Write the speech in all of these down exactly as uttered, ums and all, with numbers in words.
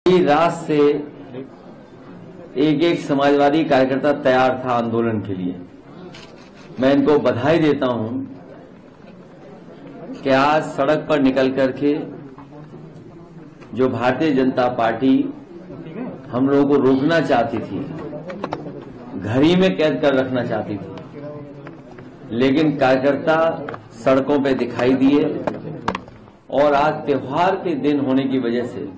रात से एक एक समाजवादी कार्यकर्ता तैयार था आंदोलन के लिए। मैं इनको बधाई देता हूं कि आज सड़क पर निकल करके जो भारतीय जनता पार्टी हम लोगों को रोकना चाहती थी, घर ही में कैद कर रखना चाहती थी, लेकिन कार्यकर्ता सड़कों पे दिखाई दिए और आज त्योहार के दिन होने की वजह से,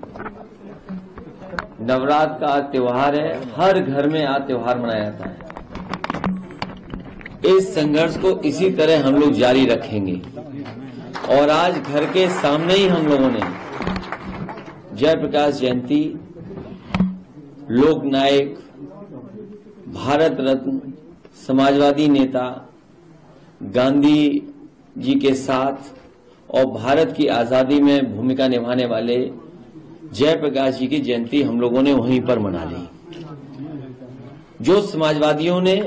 नवरात्र का आज त्योहार है, हर घर में आज त्योहार मनाया जाता है। इस संघर्ष को इसी तरह हम लोग जारी रखेंगे और आज घर के सामने ही हम लोगों ने जयप्रकाश जयंती, लोक नायक, भारत रत्न, समाजवादी नेता गांधी जी के साथ और भारत की आजादी में भूमिका निभाने वाले जयप्रकाश जी की जयंती हम लोगों ने वहीं पर मना ली। जो समाजवादियों ने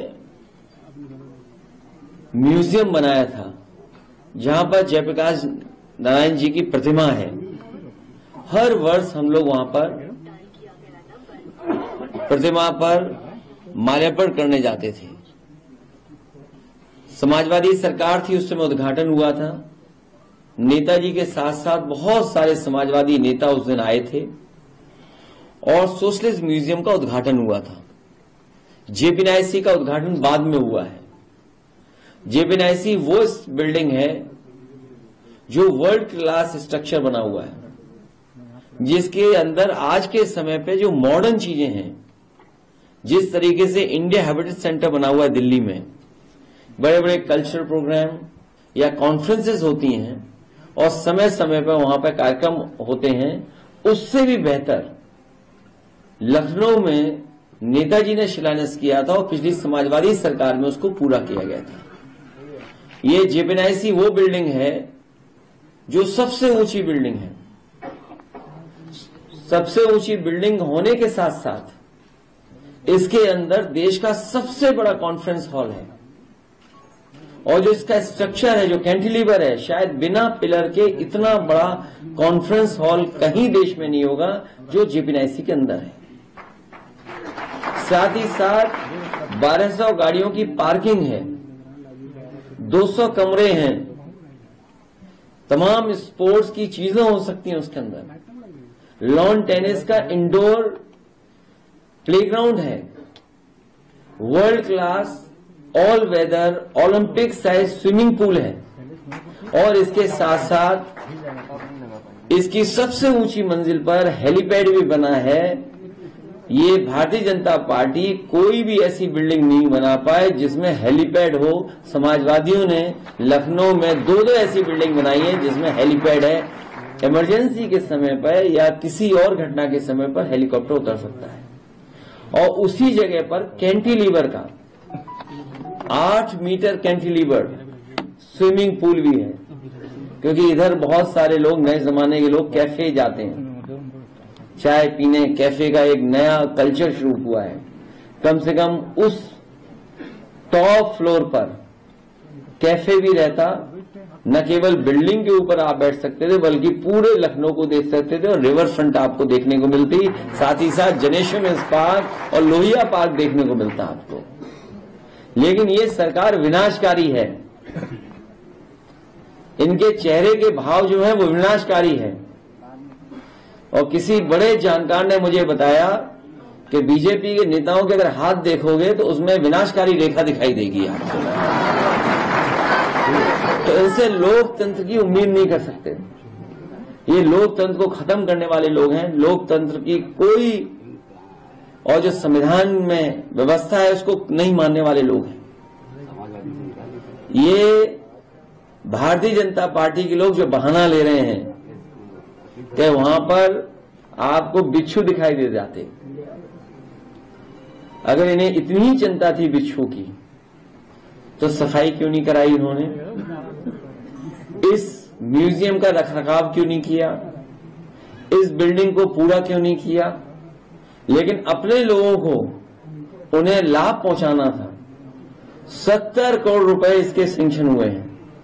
म्यूजियम बनाया था जहां पर जयप्रकाश नारायण जी की प्रतिमा है, हर वर्ष हम लोग वहां पर प्रतिमा पर माल्यार्पण करने जाते थे। समाजवादी सरकार थी, उस समय उद्घाटन हुआ था। नेताजी के साथ साथ बहुत सारे समाजवादी नेता उस दिन आए थे और सोशलिस्ट म्यूजियम का उद्घाटन हुआ था। जेपीएनआईसी का उद्घाटन बाद में हुआ है। जेपीएनआईसी वो बिल्डिंग है जो वर्ल्ड क्लास स्ट्रक्चर बना हुआ है, जिसके अंदर आज के समय पे जो मॉडर्न चीजें हैं, जिस तरीके से इंडिया हैबिटेट सेंटर बना हुआ है दिल्ली में, बड़े बड़े कल्चरल प्रोग्राम या कॉन्फ्रेंसेस होती हैं और समय समय पर वहां पर कार्यक्रम होते हैं, उससे भी बेहतर लखनऊ में नेताजी ने शिलान्यास किया था और पिछली समाजवादी सरकार में उसको पूरा किया गया था। ये जेपीएनआईसी वो बिल्डिंग है जो सबसे ऊंची बिल्डिंग है। सबसे ऊंची बिल्डिंग होने के साथ साथ इसके अंदर देश का सबसे बड़ा कॉन्फ्रेंस हॉल है और जो इसका स्ट्रक्चर है, जो कैंटिलीवर है, शायद बिना पिलर के इतना बड़ा कॉन्फ्रेंस हॉल कहीं देश में नहीं होगा जो जेपीएनआईसी के अंदर है। साथ ही साथ बारह सौ गाड़ियों की पार्किंग है, दो सौ कमरे हैं, तमाम स्पोर्ट्स की चीजें हो सकती हैं उसके अंदर। लॉन टेनिस का इंडोर प्लेग्राउंड है, world class all weather Olympic size swimming pool है और इसके साथ साथ इसकी सबसे ऊंची मंजिल पर हेलीपैड भी बना है। ये भारतीय जनता पार्टी कोई भी ऐसी बिल्डिंग नहीं बना पाए जिसमें हेलीपैड हो। समाजवादियों ने लखनऊ में दो दो ऐसी बिल्डिंग बनाई है जिसमें हेलीपैड है। इमरजेंसी के समय पर या किसी और घटना के समय पर हेलीकॉप्टर उतर सकता है। और उसी जगह पर कैंटिलीवर का आठ मीटर कैंटिलीवर स्विमिंग पूल भी है, क्योंकि इधर बहुत सारे लोग, नए जमाने के लोग कैफे जाते हैं, चाय पीने। कैफे का एक नया कल्चर शुरू हुआ है। कम से कम उस टॉप फ्लोर पर कैफे भी रहता, न केवल बिल्डिंग के ऊपर आप बैठ सकते थे बल्कि पूरे लखनऊ को देख सकते थे और रिवर फ्रंट आपको देखने को मिलती। साथ ही साथ जनेश्वर मिल्स पार्क और लोहिया पार्क देखने को मिलता आपको। लेकिन ये सरकार विनाशकारी है। इनके चेहरे के भाव जो है वो विनाशकारी है। और किसी बड़े जानकार ने मुझे बताया कि बीजेपी के नेताओं के अगर हाथ देखोगे तो उसमें विनाशकारी रेखा दिखाई देगी आपको। तो इनसे लोकतंत्र की उम्मीद नहीं कर सकते। ये लोकतंत्र को खत्म करने वाले लोग हैं। लोकतंत्र की कोई और जो संविधान में व्यवस्था है उसको नहीं मानने वाले लोग हैं। ये भारतीय जनता पार्टी के लोग जो बहाना ले रहे हैं कि वहां पर आपको बिच्छू दिखाई दे जाते। अगर इन्हें इतनी चिंता थी बिच्छू की तो सफाई क्यों नहीं कराई इन्होंने? इस म्यूजियम का रखरखाव क्यों नहीं किया? इस बिल्डिंग को पूरा क्यों नहीं किया? लेकिन अपने लोगों को उन्हें लाभ पहुंचाना था। सत्तर करोड़ रुपए इसके सैंक्शन हुए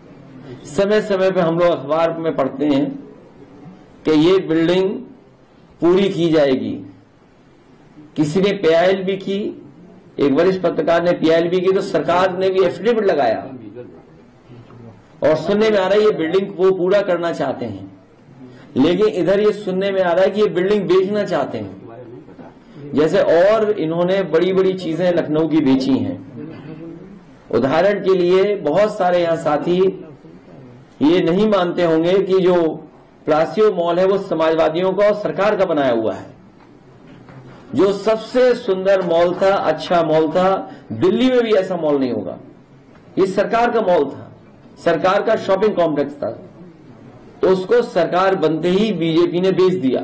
हैं। समय समय पे हम लोग अखबार में पढ़ते हैं कि ये बिल्डिंग पूरी की जाएगी। किसी ने पीआईएल भी की, एक वरिष्ठ पत्रकार ने पीआईएल भी की, तो सरकार ने भी एफिडेविट लगाया और सुनने में आ रहा है ये बिल्डिंग वो पूरा करना चाहते हैं। लेकिन इधर ये सुनने में आ रहा है कि ये बिल्डिंग बेचना चाहते हैं। जैसे और इन्होंने बड़ी बड़ी चीजें लखनऊ की बेची हैं। उदाहरण के लिए बहुत सारे यहां साथी ये नहीं मानते होंगे कि जो प्लासियो मॉल है वो समाजवादियों का और सरकार का बनाया हुआ है। जो सबसे सुंदर मॉल था, अच्छा मॉल था, दिल्ली में भी ऐसा मॉल नहीं होगा। ये सरकार का मॉल था, सरकार का शॉपिंग कॉम्प्लेक्स था, तो उसको सरकार बनते ही बीजेपी ने बेच दिया।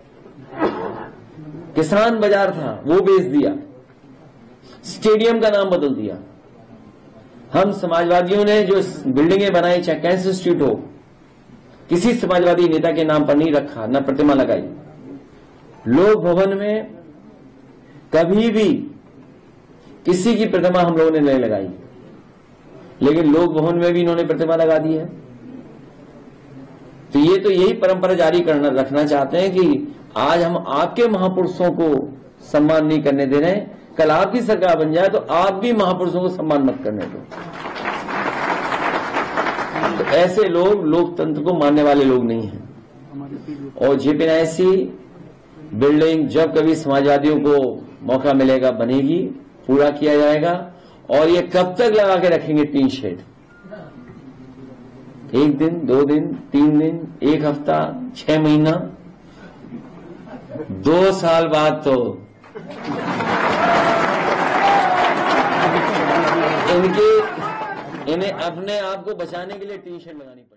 किसान बाजार था वो बेच दिया, स्टेडियम का नाम बदल दिया। हम समाजवादियों ने जो बिल्डिंगें बनाई, चाहे कैंसर इंस्टीट्यूट हो, किसी समाजवादी नेता के नाम पर नहीं रखा, न प्रतिमा लगाई। लोक भवन में कभी भी किसी की प्रतिमा हम लोगों ने नहीं लगाई, लेकिन लोक भवन में भी इन्होंने प्रतिमा लगा दी है। तो ये तो यही परंपरा जारी करना रखना चाहते हैं कि आज हम आपके महापुरुषों को सम्मान नहीं करने दे रहे हैं, कल आपकी सरकार बन जाए तो आप भी महापुरुषों को सम्मान मत करने दो। तो ऐसे लोग लोकतंत्र को मानने वाले लोग नहीं हैं। और जेपीएनआईसी बिल्डिंग जब कभी समाजवादियों को मौका मिलेगा बनेगी, पूरा किया जाएगा। और ये कब तक लगा के रखेंगे टीन शेड? एक दिन, दो दिन, तीन दिन, एक हफ्ता, छह महीना, दो साल बाद तो इनके इन्हें अपने आप को बचाने के लिए टी शर्ट लगानी पड़ेगी।